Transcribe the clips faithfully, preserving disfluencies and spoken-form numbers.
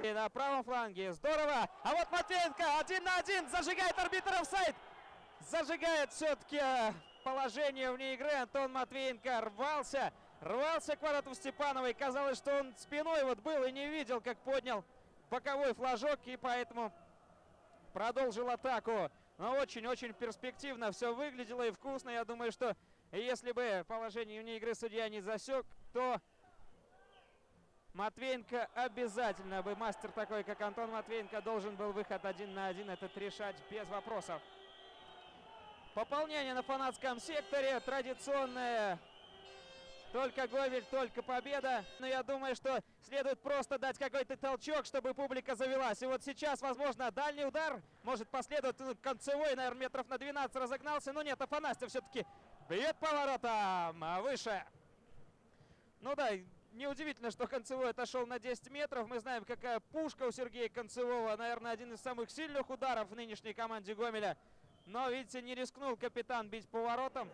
И на правом фланге. Здорово. А вот Матвеенко один на один. Зажигает арбитр офсайд. Зажигает все-таки положение вне игры. Антон Матвеенко рвался. Рвался к воротам Степановой. Казалось, что он спиной вот был и не видел, как поднял боковой флажок. И поэтому продолжил атаку. Но очень-очень перспективно все выглядело и вкусно. Я думаю, что если бы положение вне игры судья не засек, то Матвеенко обязательно бы, мастер такой, как Антон Матвеенко, должен был выход один на один этот решать без вопросов. Пополнение на фанатском секторе. Традиционное. Только Говель, только победа. Но я думаю, что следует просто дать какой-то толчок, чтобы публика завелась. И вот сейчас, возможно, дальний удар может последовать. Ну, концевой, наверное, метров на двенадцать разогнался. Но нет, Афанасьев все-таки бьет поворотом выше. Ну да, неудивительно, что Концевой отошел на десять метров. Мы знаем, какая пушка у Сергея Концевого. Наверное, один из самых сильных ударов в нынешней команде Гомеля. Но, видите, не рискнул капитан бить поворотом.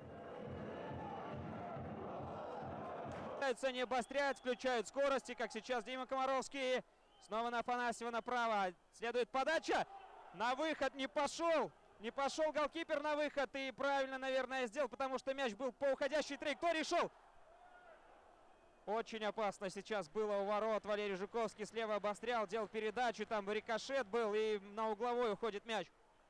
Пытаются не обострять, включают скорости, как сейчас Дима Комаровский. Снова на Афанасьева направо. Следует подача. На выход не пошел. Не пошел голкипер на выход. И правильно, наверное, сделал, потому что мяч был по уходящей траектории. Шел. Очень опасно сейчас было у ворот. Валерий Жуковский слева обострял, делал передачу. Там рикошет был, и на угловой уходит мяч.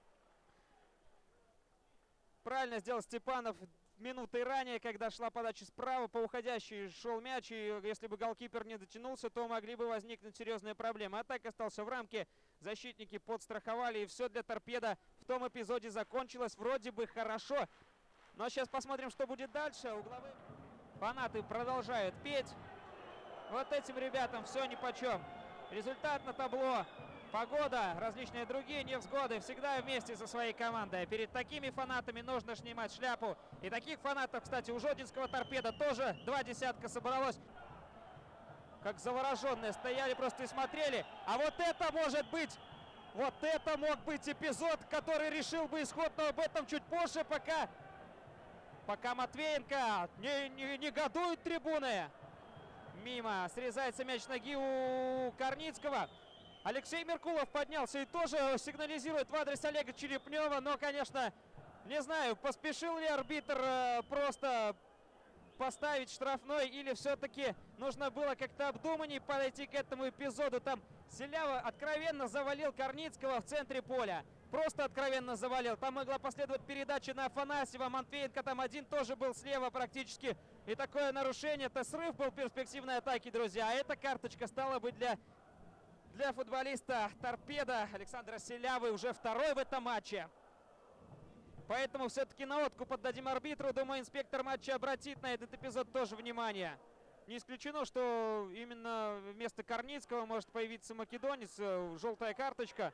Правильно сделал Степанов минутой ранее, когда шла подача справа, по уходящей шел мяч. И если бы голкипер не дотянулся, то могли бы возникнуть серьезные проблемы. А так остался в рамке. Защитники подстраховали, и все для Торпедо в том эпизоде закончилось вроде бы хорошо. Но сейчас посмотрим, что будет дальше. Угловые фанаты продолжают петь. Вот этим ребятам все нипочем. Результат на табло, погода, различные другие невзгоды. Всегда вместе со своей командой. Перед такими фанатами нужно снимать шляпу. И таких фанатов, кстати, у Жодинского Торпедо тоже два десятка собралось. Как завороженные стояли просто и смотрели. А вот это может быть, вот это мог быть эпизод, который решил бы исход. Но об этом чуть позже, пока... Пока Матвеенко не, не, негодуют трибуны. Мимо. Срезается мяч ноги у Корницкого. Алексей Меркулов поднялся и тоже сигнализирует в адрес Олега Черепнева. Но, конечно, не знаю, поспешил ли арбитр э, просто поставить штрафной, или все-таки нужно было как-то обдуманнее подойти к этому эпизоду. Там Селява откровенно завалил Корницкого в центре поля. Просто откровенно завалил. Там могла последовать передача на Афанасьева. Матвеенко там один тоже был слева практически. И такое нарушение, это срыв был перспективной атаки, друзья. А эта карточка стала бы для, для футболиста Торпедо Александра Селявы уже второй в этом матче. Поэтому все-таки на откуп отдадим арбитру. Думаю, инспектор матча обратит на этот эпизод тоже внимание. Не исключено, что именно вместо Корницкого может появиться македонец. Желтая карточка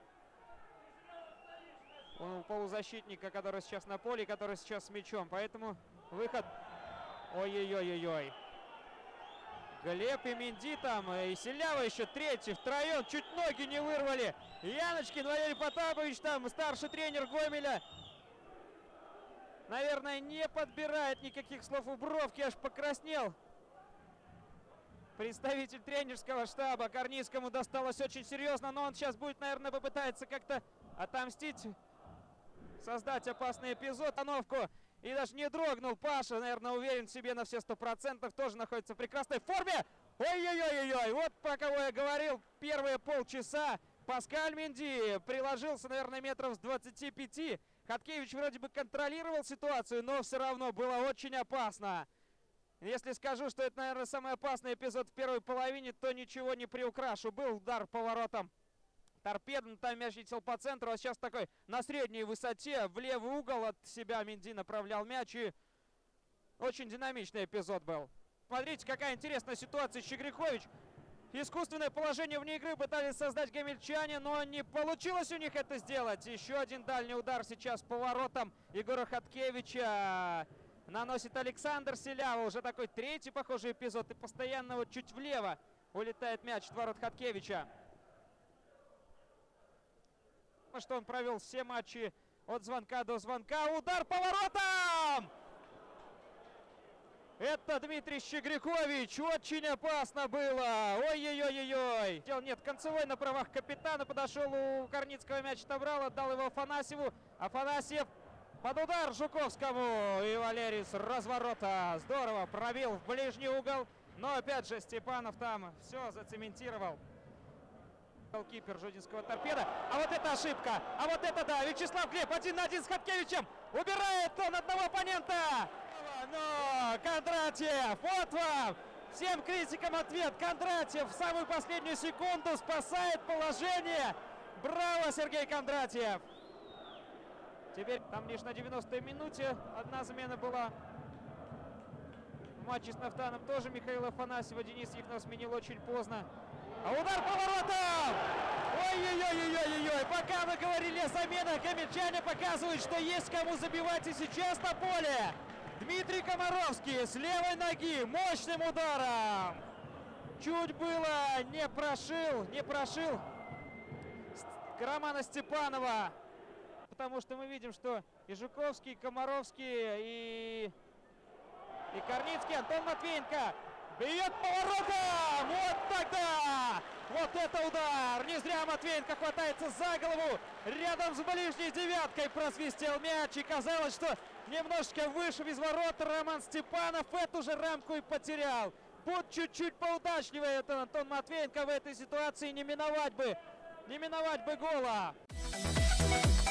у полузащитника, который сейчас на поле, который сейчас с мячом. Поэтому выход. Ой-ой-ой-ой-ой. Глеб и Менди там, и Селява еще третий, втроем, чуть ноги не вырвали. Яночкин, Валерий Потапович там, старший тренер Гомеля. Наверное, не подбирает никаких слов у бровки, аж покраснел. Представитель тренерского штаба. Корницкому досталось очень серьезно, но он сейчас будет, наверное, попытается как-то отомстить. Создать опасный эпизод, остановку. И даже не дрогнул Паша, наверное, уверен в себе на все сто процентов. Тоже находится в прекрасной форме. Ой-ой-ой-ой, вот про кого я говорил первые полчаса. Паскаль Менди приложился, наверное, метров с двадцати пяти. Хаткевич вроде бы контролировал ситуацию, но все равно было очень опасно. Если скажу, что это, наверное, самый опасный эпизод в первой половине, то ничего не приукрашу. Был удар поворотом Торпедо, там мяч летел по центру, а сейчас такой на средней высоте, в левый угол от себя Менди направлял мяч, и очень динамичный эпизод был. Смотрите, какая интересная ситуация. Щегрякович. Искусственное положение вне игры пытались создать гомельчане, но не получилось у них это сделать. Еще один дальний удар сейчас поворотом Егора Хаткевича наносит Александр Селява. Уже такой третий похожий эпизод, и постоянно вот чуть влево улетает мяч от ворот Хаткевича. Что он провел все матчи от звонка до звонка. Удар поворотом! Это Дмитрий Щегрякович. Очень опасно было. Ой-ой-ой-ой-ой. Нет, концевой на правах капитана. Подошел у Корницкого, мяч отобрал, отдал его Афанасьеву. Афанасьев под удар Жуковскому. И Валерий с разворота. Здорово пробил в ближний угол. Но опять же Степанов там все зацементировал. Голкипер Жодинского торпеда. А вот это ошибка. А вот это да. Вячеслав Глеб один на один с Хаткевичем. Убирает он одного оппонента. Но Кондратьев, вот вам. Всем критикам ответ. Кондратьев в самую последнюю секунду спасает положение. Браво, Сергей Кондратьев. Теперь там лишь на девяностой минуте одна замена была. В матче с Нафтаном тоже Михаила Афанасьева. Денис Яхнов сменил очень поздно. А удар по воротам! Ой-ой-ой-ой-ой-ой! Пока мы говорили о заменах, каменчане показывают, что есть кому забивать и сейчас на поле. Дмитрий Комаровский с левой ноги мощным ударом. Чуть было не прошил, не прошил Романа Степанова. Потому что мы видим, что и Жуковский, и Комаровский, и, и Корницкий, Антон Матвеенко бьет поворотом! Вот тогда! Вот это удар! Не зря Матвеенко хватается за голову. Рядом с ближней девяткой просвистел мяч. И казалось, что немножечко выше без ворот Роман Степанов эту же рамку и потерял. Будь чуть-чуть поудачливее это Антон Матвеенко в этой ситуации, не миновать бы, не миновать бы гола.